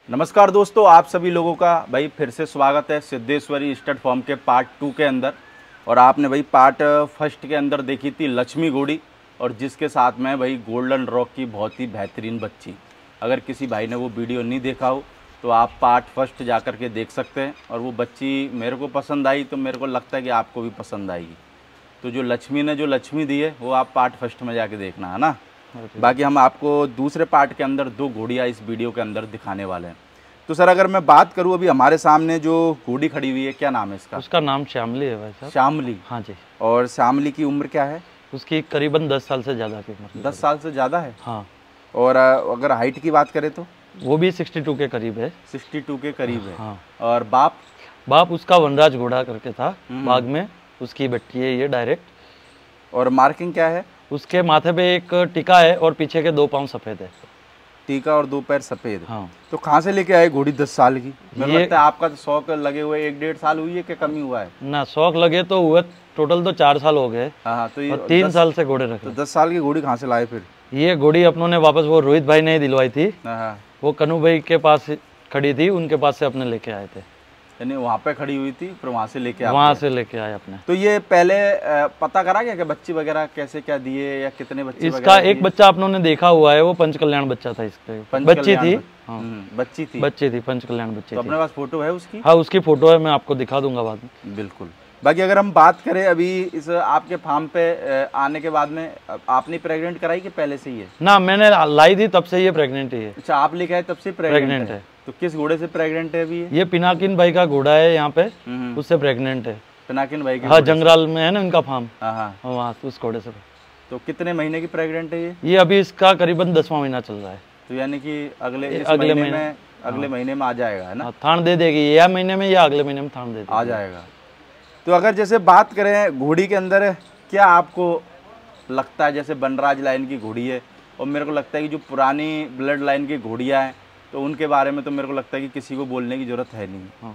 नमस्कार दोस्तों, आप सभी लोगों का भाई फिर से स्वागत है सिद्धेश्वरी स्टड फॉर्म के पार्ट 2 के अंदर। और आपने भाई पार्ट फर्स्ट के अंदर देखी थी लक्ष्मी घोड़ी, और जिसके साथ में भाई गोल्डन रॉक की बहुत ही बेहतरीन बच्ची। अगर किसी भाई ने वो वीडियो नहीं देखा हो तो आप पार्ट फर्स्ट जा कर के देख सकते हैं। और वो बच्ची मेरे को पसंद आई तो मेरे को लगता है कि आपको भी पसंद आएगी। तो जो लक्ष्मी ने जो लक्ष्मी दी है वो आप पार्ट फर्स्ट में जाके देखना, है ना। बाकी हम आपको दूसरे पार्ट के अंदर 2 घोड़ियाँ इस वीडियो के अंदर दिखाने वाले हैं। तो सर अगर मैं बात करूं, अभी हमारे सामने जो घोड़ी खड़ी हुई है, क्या नाम है इसका? उसका नाम श्यामली है भाई साहब। श्यामली? हाँ जी। और श्यामली की उम्र क्या है? उसकी करीबन 10 साल से ज़्यादा की उम्र। 10 साल से ज़्यादा है? हाँ। और अगर हाइट की बात करें तो वो भी 62 के करीब है। 62 के करीब है। हाँ। और बाप उसका वनराज घोड़ा करके था बाग में, उसकी बट्टी है ये डायरेक्ट। और मार्किंग क्या है? उसके माथे पे एक टीका है और पीछे के 2 पाँव सफ़ेद है। टीका और 2 पैर सफ़ेद। हाँ। तो कहाँ से लेके आए घोड़ी 10 साल की? मुझे लगता है आपका तो शौक लगे हुए 1-1.5 साल हुई है कि कम ही हुआ है? ना, शौक लगे तो हुए टोटल तो 4 साल हो गए। हाँ, तो ये 3 साल से घोड़े रखे। तो 10 साल की घोड़ी कहाँ से लाए फिर? ये घोड़ी अपनों ने वापस वो रोहित भाई ने ही दिलवाई थी। वो कन्नू भाई के पास खड़ी थी, उनके पास से अपने लेके आए थे। यानी वहाँ पे खड़ी हुई थी फिर वहाँ से लेके आए अपने। तो ये पहले पता करा क्या कि बच्ची वगैरह कैसे क्या दिए या कितने बच्चे? इसका एक बच्चा आप लोगों ने देखा हुआ है, वो पंचकल्याण बच्चा था। इसके बच्ची थी। हाँ। बच्ची थी पंचकल्याण बच्ची। तो अपने पास फोटो है उसकी? हाँ, उसकी फोटो है, मैं आपको दिखा दूंगा बाद में। बिल्कुल। बाकी अगर हम बात करें अभी इस आपके फार्म पे आने के बाद में, आपने प्रेग्नेंट कराई कि पहले से ही है? ना, मैंने लाई थी तब से ये प्रेग्नेंट ही है। अच्छा, आप लेके आए तब से प्रेग्नेंट है? तो किस घोड़े से प्रेग्नेंट है अभी? ये पिनाकिन भाई का घोड़ा है यहाँ पे, उससे प्रेग्नेंट है। पिनाकिन भाई? हाँ, जंगराल में है ना उनका फार्म। हाँ, वहाँ उस घोड़े से। तो कितने महीने की प्रेग्नेंट है ये? अभी इसका करीबन 10वां महीना चल रहा है। तो यानी कि अगले महीने में आ जाएगा, है ना? थान दे देगी या महीने में या अगले महीने में थान दे देगी, आ जाएगा। तो अगर जैसे बात करें घोड़ी के अंदर, क्या आपको लगता है जैसे बनराज लाइन की घोड़ी है, और मेरे को लगता है कि जो पुरानी ब्लड लाइन की घोड़ियाँ हैं तो उनके बारे में तो मेरे को लगता है कि किसी को बोलने की जरूरत है नहीं। हाँ।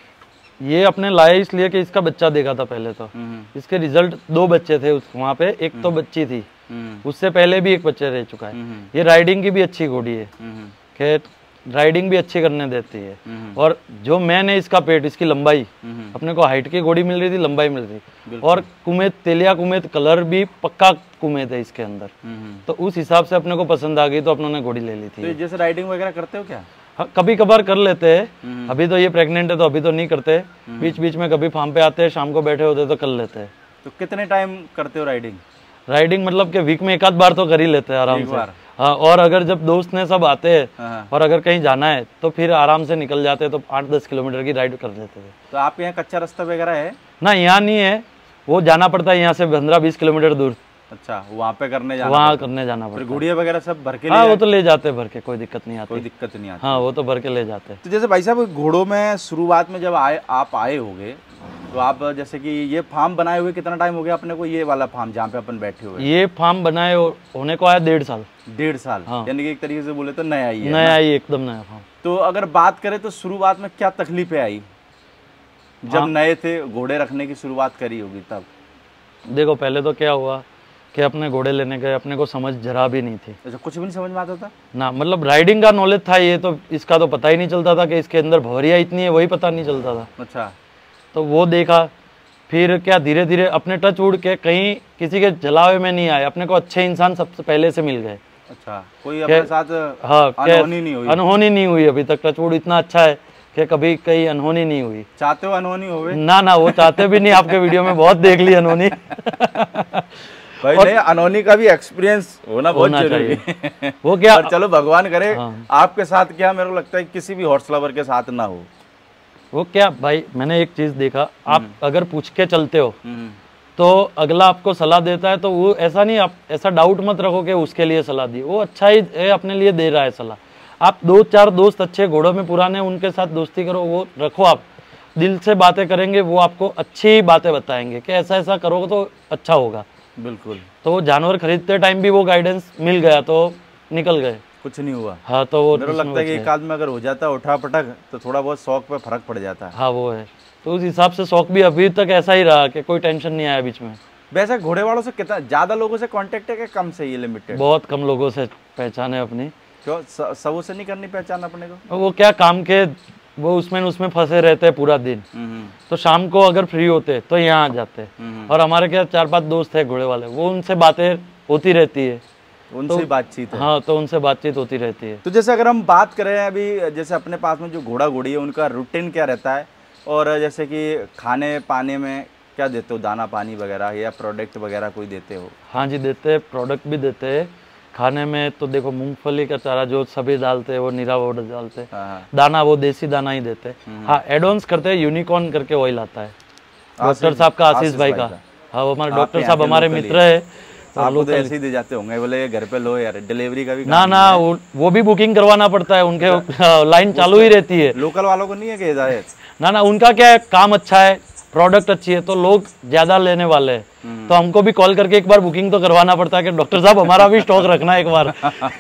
ये अपने लाए इसलिए कि इसका बच्चा देखा था पहले तो। इसके रिजल्ट 2 बच्चे थे वहाँ पे, एक तो बच्ची थी, उससे पहले भी एक बच्चा रह चुका है। ये राइडिंग की भी अच्छी घोड़ी है, कि राइडिंग भी अच्छी करने देती है। और जो मैंने इसका पेट, इसकी लंबाई, अपने को हाइट की घोड़ी मिल रही थी, लंबाई मिल रही, और कुमेत, तेलिया कुमेत कलर भी पक्का कुमेत है इसके अंदर। तो उस हिसाब से अपने को पसंद आ गई तो अपनों ने घोड़ी ले ली थी। तो जैसे राइडिंग वगैरह करते हो क्या? हाँ, कभी कभार कर लेते हैं। अभी तो ये प्रेग्नेंट है तो अभी तो नहीं करते। बीच बीच में कभी फार्म पे आते हैं, शाम को बैठे होते तो कर लेते हैं। तो कितने टाइम करते हो राइडिंग मतलब कि वीक में 1 आध बार तो कर ही लेते हैं आराम से। हाँ, और अगर जब दोस्त ने सब आते हैं और अगर कहीं जाना है तो फिर आराम से निकल जाते हैं, तो 8-10 किलोमीटर की राइड कर लेते थे। तो आपके यहाँ कच्चा रास्ता वगैरह है? ना, यहाँ नहीं है, वो जाना पड़ता है यहाँ से 15-20 किलोमीटर दूर। अच्छा, वहाँ पे करने जाना पड़ता है। घोड़ियाँ वगैरह सब भर के? हाँ, वो तो ले जाते हैं भर के, कोई दिक्कत नहीं आती। हाँ, वो तो भर के ले जाते हैं। तो जैसे भाई साहब घोड़ों में शुरुआत में जब आप आए होगे, तो आप जैसे कि ये फार्म बनाए हुए कितना टाइम हो गया अपने को? ये वाला फार्म जहाँ पे अपन बैठे हुए, ये फार्म बनाए होने को आया 1.5 साल। 1.5 साल? हाँ। यानी कि एक तरीके से बोले तो नया ही है। नया ही, एकदम नया फार्म। तो अगर बात करें तो शुरुआत में क्या तकलीफें आई जब नए थे, घोड़े रखने की शुरुआत करी होगी तब? देखो, पहले तो क्या हुआ कि अपने घोड़े लेने गए, अपने को समझ जरा भी नहीं थी। अच्छा, कुछ भी नहीं समझ में आता था ना? मतलब राइडिंग का नॉलेज था, ये तो इसका तो पता ही नहीं चलता था कि इसके अंदर भौरिया इतनी है, वही पता नहीं चलता था। अच्छा। तो वो देखा, फिर क्या धीरे धीरे अपने टच उड़ के कहीं किसी के जलावे में नहीं आए, अपने को अच्छे इंसान सबसे पहले से मिल गए। अच्छा, कोई अपने साथ हाँ, अनहोनी नहीं हुई? अनहोनी नहीं हुई अभी तक, टच उड़ इतना अच्छा है कि कभी कहीं अनहोनी नहीं हुई। चाहते हो अनहोनी हो? ना, वो चाहते भी नहीं, आपके वीडियो में बहुत देख ली अनहोनी। भाई नहीं, अनहोनी का भी एक्सपीरियंस होना बहुत जरूरी है। वो क्या, चलो भगवान करे आपके साथ क्या, मेरे को लगता है किसी भी हॉर्स लवर के साथ ना हो। वो क्या भाई, मैंने एक चीज देखा, आप अगर पूछ के चलते हो तो अगला आपको सलाह देता है, तो वो ऐसा नहीं, आप ऐसा डाउट मत रखो कि उसके लिए सलाह दी, वो अच्छा ही है, अपने लिए दे रहा है सलाह। आप 2-4 दोस्त अच्छे घोड़ों में पुराने, उनके साथ दोस्ती करो, वो रखो, आप दिल से बातें करेंगे, वो आपको अच्छी बातें बताएंगे कि ऐसा ऐसा करोगे तो अच्छा होगा। बिल्कुल। तो जानवर खरीदते टाइम भी वो गाइडेंस मिल गया तो निकल गए, कुछ नहीं हुआ। हाँ, तो वो मेरे को लगता है कि एक आदमी अगर हो जाता है उठा पटक तो थोड़ा बहुत शौक पे फर्क पड़ जाता है। हाँ, वो है। तो उस हिसाब से शौक भी अभी तक ऐसा ही रहा कि कोई टेंशन नहीं आया बीच में। वैसे घोड़े वालों से कितना ज्यादा लोगों से कांटेक्ट है कि कम से, ये लिमिटेड? बहुत कम लोगों से पहचान है अपनी, क्यों सबों से नहीं करनी पहचान अपने को? वो क्या काम के वो उसमें फंसे रहते हैं पूरा दिन, तो शाम को अगर फ्री होते तो यहाँ आ जाते। और हमारे क्या 4-5 दोस्त है घोड़े वाले, वो उनसे बातें होती रहती है, उनसे तो बातचीत है। हाँ, तो उनसे बातचीत होती रहती है। तो जैसे अगर हम बात करें अभी, जैसे अपने पास में जो घोड़ा घोड़ी है उनका रूटीन क्या रहता है, और जैसे कि खाने पाने में क्या देते हो, दाना पानी वगैरह या प्रोडक्ट वगैरह कोई देते हो? हाँ जी, देते हैं, प्रोडक्ट भी देते हैं। खाने में तो देखो मूंगफली का चारा जो सभी डालते हैं वो निरा वो डालते हैं। हाँ। दाना वो देसी दाना ही देते हैं। हाँ, एडवांस करते हैं, यूनिकॉर्न करके ऑयल आता है डॉक्टर साहब का, आशीष भाई का। हाँ, वो हमारे डॉक्टर साहब हमारे मित्र है। आपको तो ऐसे ही दे जाते होंगे, बोले घर पे लो यार, डिलीवरी का भी ना वो भी बुकिंग करवाना पड़ता है, उनके लाइन चालू ही रहती है। लोकल वालों को नहीं है कि हिदायत? ना, उनका क्या है, काम अच्छा है, प्रोडक्ट अच्छी है, तो लोग ज्यादा लेने वाले हैं, तो हमको भी कॉल करके एक बार बुकिंग तो करवाना पड़ता है कि डॉक्टर साहब हमारा भी स्टॉक रखना एक बार।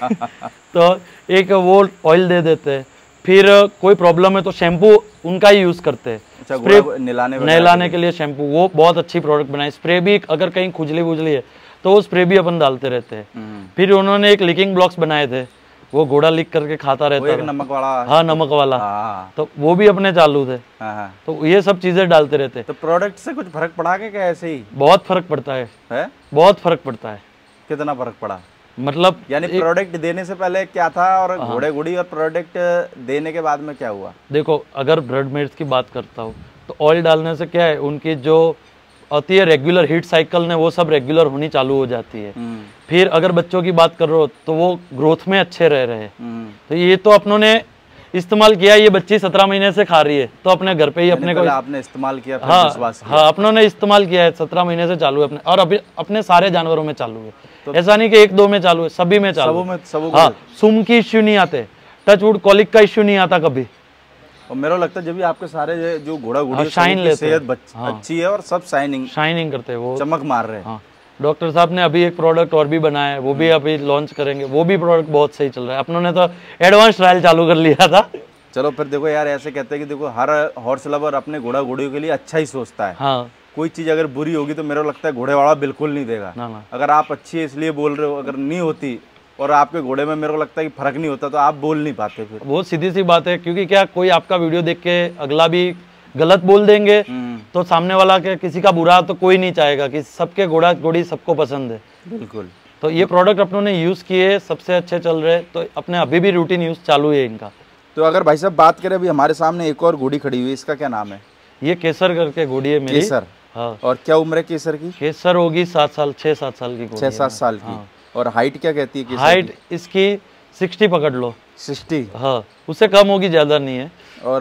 तो एक वो ऑयल दे देते हैं। फिर कोई प्रॉब्लम है तो शैम्पू उनका ही यूज करते हैं। अच्छा, स्प्रे नहलाने के लिए शैम्पू, वो बहुत अच्छी प्रोडक्ट बनाए। स्प्रे भी अगर कहीं खुजली बुजली है तो वो स्प्रे भी अपन डालते रहते हैं। फिर उन्होंने एक लीकिंग ब्लॉक्स बनाए थे, वो घोड़ा लीक करके खाता रहता था, नमक वाला। हाँ, नमक वाला। तो वो भी अपने चालू थे। तो ये सब चीजें डालते रहते। तो प्रोडक्ट से कुछ फर्क पड़ा के क्या ऐसे ही? बहुत फर्क पड़ता है? बहुत फर्क पड़ता है। कितना फर्क पड़ा? मतलब यानी प्रोडक्ट देने से पहले क्या था और घोड़े घोड़ी और प्रोडक्ट देने के बाद में क्या हुआ? देखो, अगर ब्लड मेड्स की बात करता हूँ तो ऑयल डालने से क्या है, उनकी जो आती है रेगुलर हीट साइकिल ने, वो सब रेगुलर होनी चालू हो जाती है। फिर अगर बच्चों की बात कर रहे हो तो वो ग्रोथ में अच्छे रह रहे हैं। तो ये तो अपनों ने इस्तेमाल किया। ये बच्ची 17 महीने से खा रही है, तो अपने घर पे ही अपने को आपने इस्तेमाल किया, फिर विश्वास किया। हाँ, अपनों ने इस्तेमाल किया है। 17 महीने से चालू है अपने, और अभी अपने सारे जानवरों में चालू है। तो ऐसा नहीं कि 1-2 में चालू है, सभी में चालू है। हाँ, सुम की इश्यू नहीं आते, टचवुड कॉलिक का इश्यू नहीं आता कभी। और मेरा लगता है जब भी आपके सारे जो घोड़ा घोड़ी शाइन लेते सेहत अच्छी है और सब शाइनिंग करते हैं, वो चमक मार रहे हैं। डॉक्टर साहब ने अभी एक प्रोडक्ट और भी बनाया है, वो भी अभी लॉन्च करेंगे। वो भी प्रोडक्ट बहुत सही चल रहा है। अपनों ने तो एडवांस ट्रायल चालू कर लिया था। चलो फिर देखो यार, ऐसे कहते हैं कि देखो हर हॉर्स लवर अपने घोड़ा घोड़ियों के लिए अच्छा ही सोचता है। हाँ, कोई चीज अगर बुरी होगी तो मेरा लगता है घोड़े वाला बिल्कुल नहीं देगा। ना। अगर आप अच्छी है इसलिए बोल रहे हो, अगर नहीं होती और आपके घोड़े में मेरे को लगता है कि फर्क नहीं होता तो आप बोल नहीं पाते। फिर वो सीधी सी बात है, क्योंकि क्या कोई आपका वीडियो देख के अगला भी गलत बोल देंगे तो सामने वाला के किसी का बुरा तो कोई नहीं चाहेगा, कि सबके घोड़ा घोड़ी सबको पसंद है। बिल्कुल। तो ये प्रोडक्ट अपनों ने यूज किए, सबसे अच्छे चल रहे, तो अपने अभी भी रूटीन यूज चालू है इनका। तो अगर भाई साहब बात करें, अभी हमारे सामने एक और घोड़ी खड़ी हुई है, इसका क्या नाम है? ये केसर करके घोड़ी है मेरी। केसर? हाँ। और क्या उम्र है केसर की? केसर होगी 6-7 साल की। 6-7 साल की। और हाइट क्या कहती है? हाइट इसकी 60 पकड़ लो। 60? हाँ, उससे कम होगी, ज्यादा नहीं है। और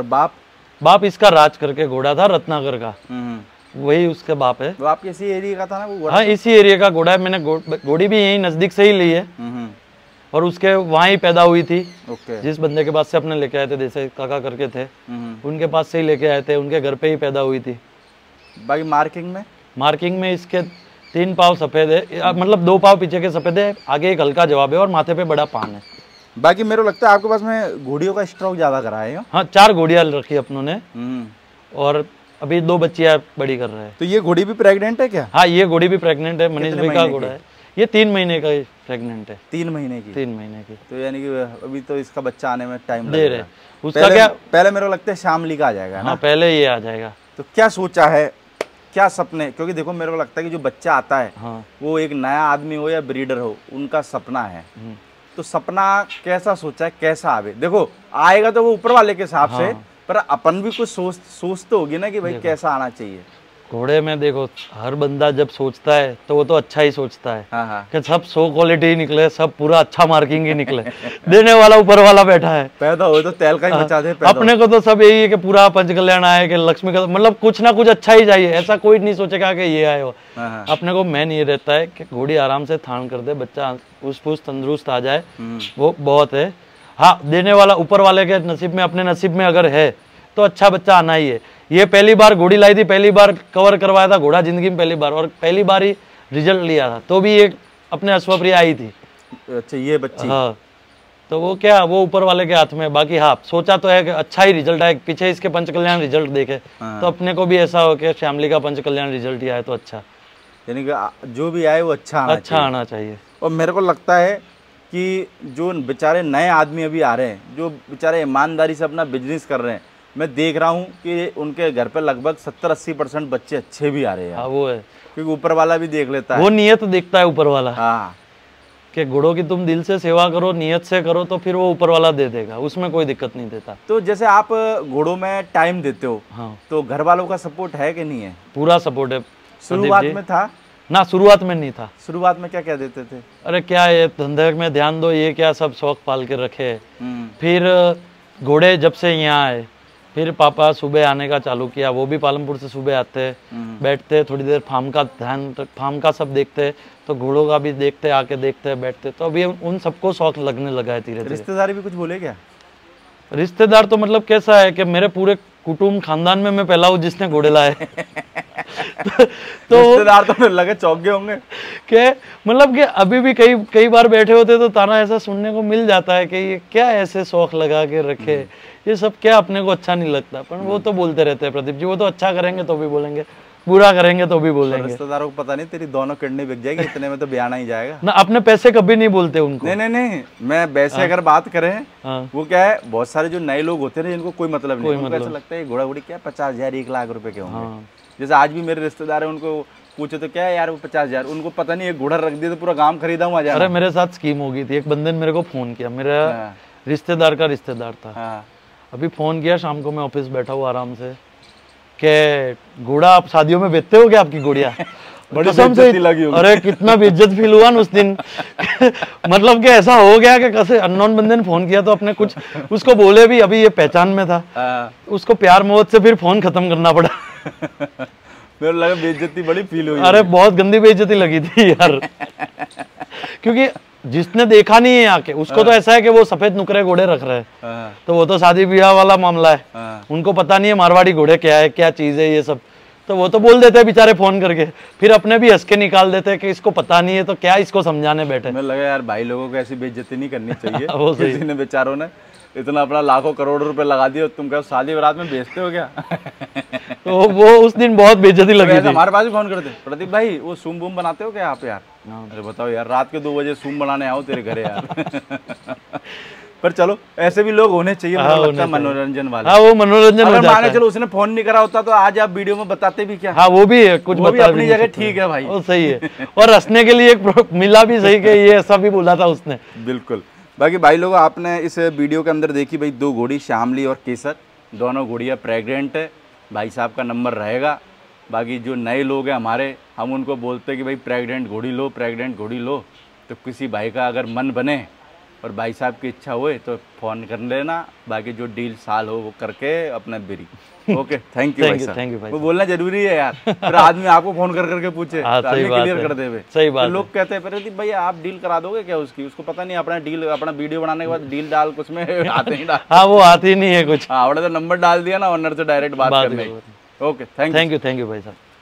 बाप इसका राज करके घोड़ा था, रत्नाकर का, वही उसके बाप है। वो आपके इसी एरिया का था ना वो? हाँ, इसी एरिया का घोड़ा है। मैंने घोड़ी भी यही नजदीक से ही ली है, और उसके वहाँ ही पैदा हुई थी। जिस बंदे के पास से अपने लेके आए थे, जैसे काका करके थे, उनके पास से ही लेके आए थे, उनके घर पे ही पैदा हुई थी। बाकी मार्किंग में इसके 3 पाँव सफेद है, मतलब 2 पाँव पीछे के सफेद है, आगे एक हल्का जवाब है, और माथे पे बड़ा पान है। बाकी मेरे को लगता है आपके पास में घोड़ियों का स्टॉक ज्यादा करा है। हाँ, 4 घोड़ियां रखी अपनों ने, और अभी 2 बच्चियां बड़ी कर रहे हैं। तो ये घोड़ी भी प्रेग्नेंट है क्या? हाँ, ये घोड़ी भी प्रेग्नेंट है। मनीष भाई का घोड़ा है, ये 3 महीने का प्रेग्नेंट है। 3 महीने की? 3 महीने की। तो यानी कि अभी तो इसका बच्चा आने में टाइम दे रहे। उसका क्या पहले मेरे को लगता है शामली का आ जाएगा ना? हाँ, पहले ये आ जाएगा। तो क्या सोचा है, क्या सपने? क्योंकि देखो मेरे को लगता है कि जो बच्चा आता है, हाँ, वो एक नया आदमी हो या ब्रीडर हो, उनका सपना है। तो सपना कैसा सोचा है, कैसा आवे? देखो आएगा तो वो ऊपर वाले के हिसाब से, पर अपन भी कुछ सोच तो होगी ना कि भाई कैसा आना चाहिए। घोड़े में देखो, हर बंदा जब सोचता है तो वो तो अच्छा ही सोचता है। हाँ। कि सब 100 क्वालिटी ही निकले, सब पूरा अच्छा मार्किंग ही निकले। देने वाला ऊपर वाला बैठा है। पैदा हो तो तेल का ही बचा दे। अपने को तो सब यही है कि पूरा पंचकल्याण आए, कि लक्ष्मी का, मतलब कुछ ना कुछ अच्छा ही चाहिए। ऐसा कोई नहीं सोचेगा कि ये आए हो। अपने को मेन ये रहता है कि घोड़ी आराम से थान कर दे, बच्चा फूस तंदुरुस्त आ जाए, वो बहुत है। हाँ, देने वाला ऊपर वाले के नसीब में, अपने नसीब में अगर है तो अच्छा बच्चा आना ही है। ये पहली बार घोड़ी लाई थी, पहली बार कवर करवाया था घोड़ा जिंदगी में, पहली बार, और पहली बार ही रिजल्ट लिया था, तो भी ये अपने अश्वप्रिया आई थी। अच्छा, ये बच्ची? हाँ, तो वो क्या, वो ऊपर वाले के हाथ में। बाकी हाँ, सोचा तो है कि अच्छा ही रिजल्ट आए, पीछे इसके पंचकल्याण रिजल्ट देखे, तो अपने को भी ऐसा हो कि श्यामली का पंचकल्याण रिजल्ट ही आए तो अच्छा। यानी कि जो भी आए वो अच्छा आना चाहिए। और मेरे को लगता है कि जो बेचारे नए आदमी अभी आ रहे हैं, जो बेचारे ईमानदारी से अपना बिजनेस कर रहे हैं, मैं देख रहा हूँ कि उनके घर पे लगभग 70-80% बच्चे अच्छे भी आ रहे हैं। हाँ वो है, क्योंकि ऊपर वाला भी देख लेता है, वो नियत देखता है ऊपर वाला। हाँ, कि घोड़ों की तुम दिल से सेवा करो, नियत से करो, तो फिर वो ऊपर वाला दे देगा, उसमें कोई दिक्कत नहीं देता। तो जैसे आप घोड़ों में टाइम देते हो, हाँ तो घर वालों का सपोर्ट है कि नहीं है? पूरा सपोर्ट है। शुरुआत में था ना, शुरुआत में नहीं था। शुरुआत में क्या क्या देते थे? अरे क्या ये धंधे में ध्यान दो, ये क्या सब शौक पाल के रखे। फिर घोड़े जब से यहाँ आए, फिर पापा सुबह आने का चालू किया, वो भी पालमपुर से सुबह आते, बैठते थोड़ी देर, फार्म का ध्यान, फार्म का सब देखते, तो घोड़ों का भी देखते, आके देखते बैठते, तो अभी उन सबको शौक लगने लगा है धीरे धीरे। रिश्तेदारी भी कुछ बोले क्या? रिश्तेदार तो मतलब कैसा है कि मेरे पूरे कुटुंब खानदान में मैं पहला हूँ जिसने घोड़े लाए। तो रिश्तेदार तो मेरे लगे चौंक गए होंगे कि मतलब कि अभी भी कई बार बैठे होते तो ताना ऐसा सुनने को मिल जाता है कि ये क्या ऐसे शौक लगा के रखे, ये सब क्या अपने को अच्छा नहीं लगता। पर वो तो बोलते रहते हैं प्रदीप जी, वो तो अच्छा करेंगे तो भी बोलेंगे, बुरा करेंगे तो भी बोलेंगे। रिश्तेदारों को पता नहीं तेरी दोनों किडनी बिक जाएगी, इतने में तो बयाना ही जाएगा ना। अपने पैसे कभी नहीं बोलते उनको। नहीं, मैं वैसे अगर बात करें, हाँ। वो क्या है, बहुत सारे जो नए लोग होते हैं जिनको कोई मतलब नहीं, उनको ऐसा लगता है घोड़ा घोड़ी क्या 50,000 1 लाख रुपए के होंगे। जैसे आज भी मेरे रिश्तेदार है, उनको पूछे तो क्या है यार वो 50,000, उनको पता नहीं, एक घोड़ा रख दिया तो पूरा गांव खरीदा हूँ। अरे मेरे साथ स्कीम हो गई थी, एक बंदे ने मेरे को फोन किया, मेरा रिश्तेदार का रिश्तेदार था। अभी फोन किया शाम को, मैं ऑफिस बैठा हूँ आराम से, के घोड़ा आप शादियों में बेचते हो क्या, आपकी गुड़िया? बड़ी बेइज्जती लगी होगी। अरे कितना बेइज्जत फील हुआ ना उस दिन। मतलब कि ऐसा हो गया कि कैसे अननोन बंदे ने फोन किया तो अपने कुछ उसको बोले भी, अभी ये पहचान में था, उसको प्यार मोहब्बत से फिर फोन खत्म करना पड़ा। मेरे लगा बेइज्जती बड़ी फील हुई। अरे बहुत गंदी बेइज्जती लगी थी यार। क्योंकि जिसने देखा नहीं है आके, उसको तो ऐसा है कि वो सफेद नुकरे घोड़े रख रहे हैं, तो वो तो शादी ब्याह वाला मामला है, उनको पता नहीं है मारवाड़ी घोड़े क्या है, क्या चीज है ये सब, तो वो तो बोल देते हैं बेचारे फोन करके, फिर अपने भी हंस के निकाल देते हैं कि इसको पता नहीं है तो क्या इसको समझाने बैठे। मैं लगा यार भाई लोगों को ऐसी बेइज्जती नहीं करनी चाहिए। किसी ने बेचारों ने इतना अपना लाखों करोड़ों रुपए लगा दिए, तुम क्या शादी बारात में बेचते हो क्या? तो वो उस दिन बहुत बेइज्जती लगी थी। हमारे पास भी फोन करते, प्रदीप भाई वो सूम बूम बनाते हो क्या आप यार? अरे बताओ यार, रात के 2 बजे सूम बनाने आओ तेरे घर यार। पर चलो ऐसे भी लोग होने चाहिए, लगता मनोरंजन वाले। हाँ वो मनोरंजन हो जाता है। चलो उसने फोन नहीं करा होता तो आज आप वीडियो में बताते भी क्या? हाँ वो भी है, कुछ बता अपनी जगह ठीक है भाई, वो सही है। और हंसने के लिए एक मिला भी सही कि ये ऐसा भी बोला था उसने। बिल्कुल। बाकी भाई लोगों, आपने इस वीडियो के अंदर देखी भाई 2 घोड़ी, श्यामली और केसर, दोनों घोड़ियाँ प्रेग्नेंट है। भाई साहब का नंबर रहेगा। बाकी जो नए लोग हैं हमारे, हम उनको बोलते हैं कि भाई प्रेग्नेंट घोड़ी लो, प्रेग्नेंट घोड़ी लो। तो किसी भाई का अगर मन बने और भाई साहब की इच्छा हुए तो फ़ोन कर लेना। बाकी जो डील साल हो वो करके अपना बिरी। ओके, थैंक यू भाई साहब। वो बोलना जरूरी है यार, फिर आदमी आपको फोन कर करके पूछे तो आदमी क्लियर कर दे। सही बात। लोग कहते हैं प्रदीप भाई आप डील करा दोगे क्या उसकी? उसको पता नहीं अपना डील, अपना वीडियो बनाने के बाद डील डाल कुछ में आते ही डाल। हाँ वो आती नहीं है कुछ। हाँ, तो नंबर डाल दिया ना ओनर से डायरेक्ट बात करने। ओके, थैंक यू भाई साहब।